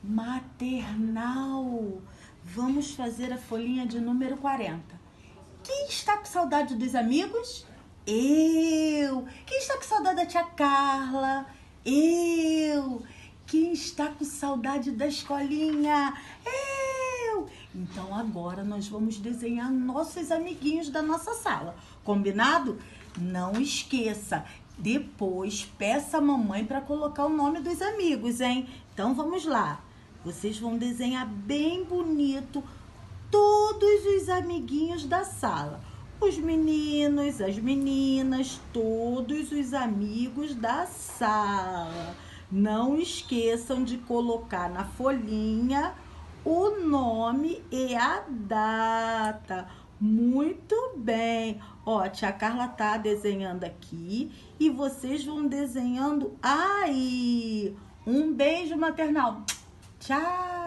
maternal. Vamos fazer a folhinha de número 40. Quem está com saudade dos amigos? Eu. Quem está com saudade da tia Carla? Eu. Quem está com saudade da escolinha? Eu. Então agora nós vamos desenhar nossos amiguinhos da nossa sala. Combinado? Não esqueça, depois peça a mamãe para colocar o nome dos amigos, hein? Então vamos lá. Vocês vão desenhar bem bonito todos os amiguinhos da sala. Os meninos, as meninas, todos os amigos da sala. Não esqueçam de colocar na folhinha o nome e a data. Muito bem. Ó, a tia Carla tá desenhando aqui e vocês vão desenhando aí. Um beijo maternal. Tchau!